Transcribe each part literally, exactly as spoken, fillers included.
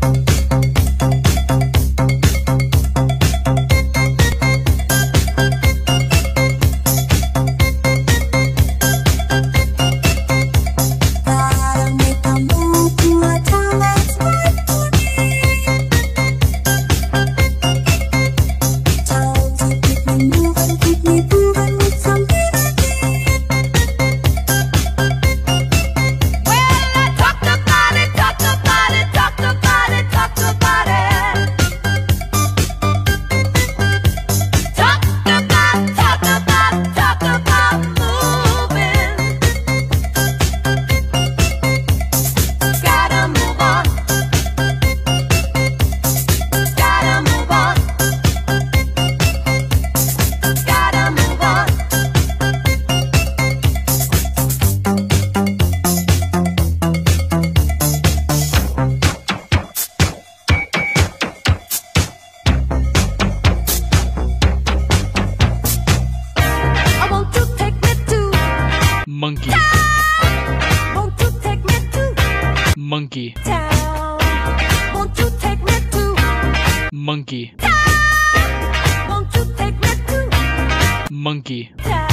Monkey. Won't you take me to Monkey. town? Won't you take me to Monkey. town? Won't you take me to Monkey. town?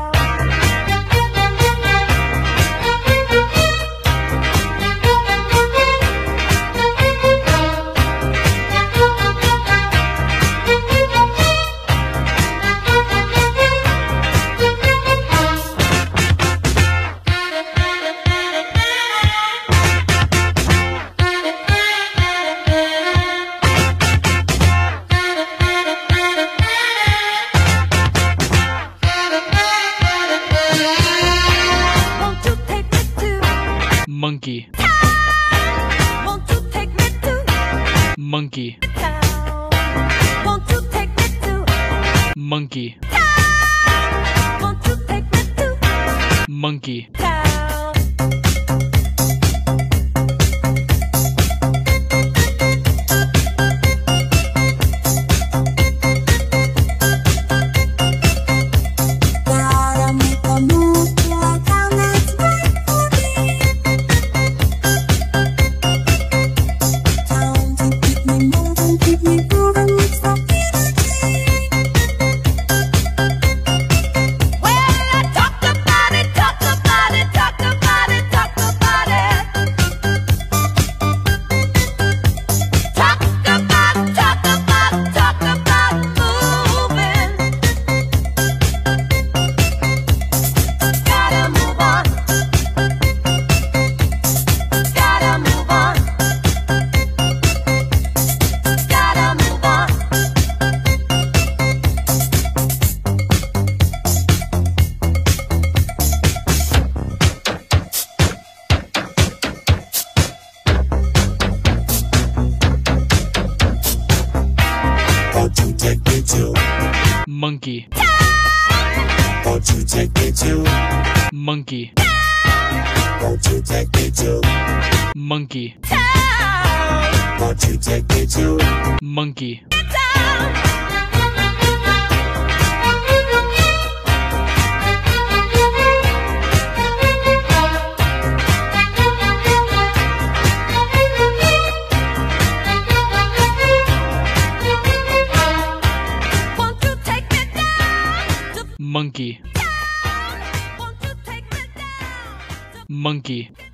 Monkey. Won't you take me to Monkey. town? Won't you take me to Monkey. town? Won't you take me to Monkey. town? Gotta make a move to a town that's right for me. Town to keep me moving, keep me grooving with some energy. Well, I talked about it, talked about it, talked about it, talked about it. Talked about, talked about, talked about moving. Gotta move on. Gotta move on. Gotta move on. Won't you take me to? Monkey. Won't you take me to? Monkey. Won't you take me to? Monkey. Town, Won't you take me to? Monkey. town. Won't you take me down to Monkey. town? Won't you take me down to Monkey.